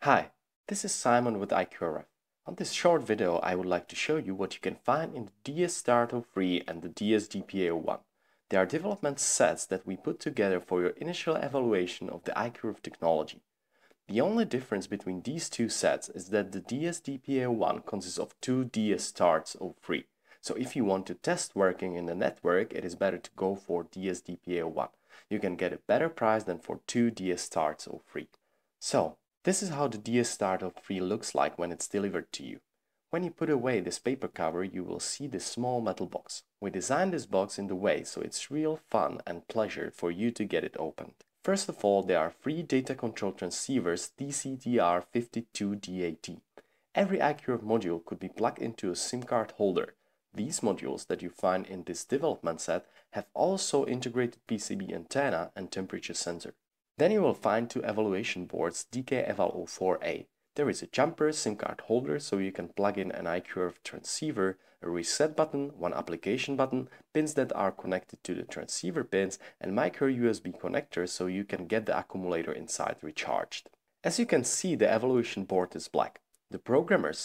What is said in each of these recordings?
Hi, this is Simon with IQRF. On this short video, I would like to show you what you can find in the DS-START-03 and the DS-DPA-01. They are development sets that we put together for your initial evaluation of the IQRF technology. The only difference between these two sets is that the DS-DPA-01 consists of two DS-START-03. So if you want to test working in the network, it is better to go for DS-DPA-01. You can get a better price than for two DS-START-03. So, this is how the DS-START-03 looks like when it's delivered to you. When you put away this paper cover, you will see this small metal box. We designed this box in the way so it's real fun and pleasure for you to get it opened. First of all, there are 3 data control transceivers TCDR52DAT. Every IQRF module could be plugged into a SIM card holder. These modules that you find in this development set have also integrated PCB antenna and temperature sensor. Then you will find 2 evaluation boards DK-Eval-04A. There is a jumper SIM card holder so you can plug in an IQRF transceiver, a reset button, 1 application button, pins that are connected to the transceiver pins, and micro USB connector so you can get the accumulator inside recharged. As you can see, the evaluation board is black. The programmer's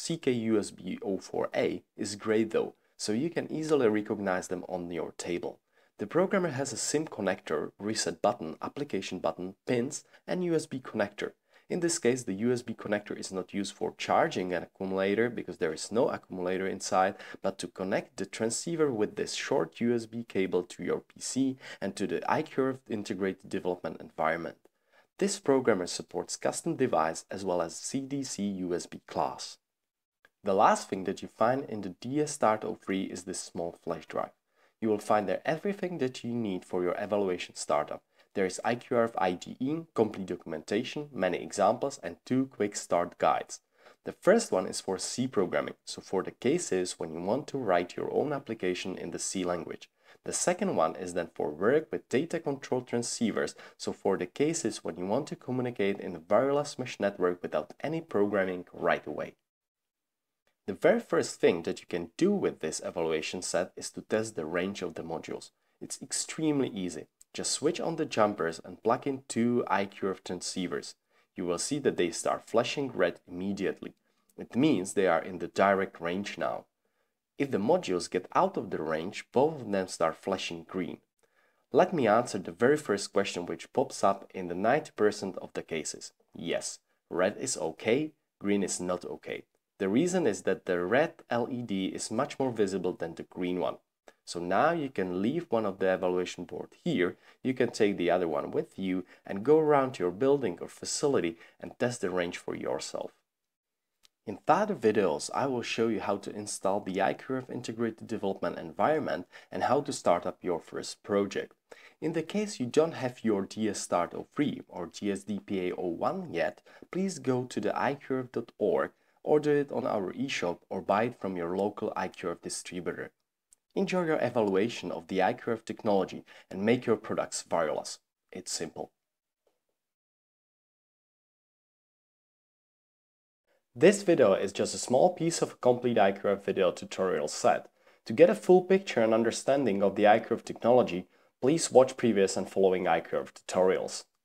CK-USB-04A is gray though, so you can easily recognize them on your table. The programmer has a SIM connector, reset button, application button, pins, and USB connector. In this case, the USB connector is not used for charging an accumulator because there is no accumulator inside, but to connect the transceiver with this short USB cable to your PC and to the IQRF integrated development environment. This programmer supports custom device as well as CDC USB class. The last thing that you find in the DS-START-03 is this small flash drive. You will find there everything that you need for your evaluation startup. There is IQRF IDE, complete documentation, many examples, and 2 quick start guides. The first one is for C programming, so for the cases when you want to write your own application in the C language. The second one is then for work with data control transceivers, so for the cases when you want to communicate in a wireless mesh network without any programming right away. The very first thing that you can do with this evaluation set is to test the range of the modules. It's extremely easy. Just switch on the jumpers and plug in 2 IQRF transceivers. You will see that they start flashing red immediately. It means they are in the direct range now. If the modules get out of the range, both of them start flashing green. Let me answer the very first question which pops up in the 90% of the cases. Yes, red is okay, green is not okay. The reason is that the red LED is much more visible than the green one. So now you can leave one of the evaluation board here, you can take the other one with you and go around your building or facility and test the range for yourself. In further videos, I will show you how to install the IQRF integrated development environment and how to start up your first project. In the case you don't have your DS-START-03 or DS-DPA-01 yet, please go to the IQRF.org, order it on our eShop or buy it from your local IQRF distributor. Enjoy your evaluation of the IQRF technology and make your products wireless. It's simple. This video is just a small piece of a complete IQRF video tutorial set. To get a full picture and understanding of the IQRF technology, please watch previous and following IQRF tutorials.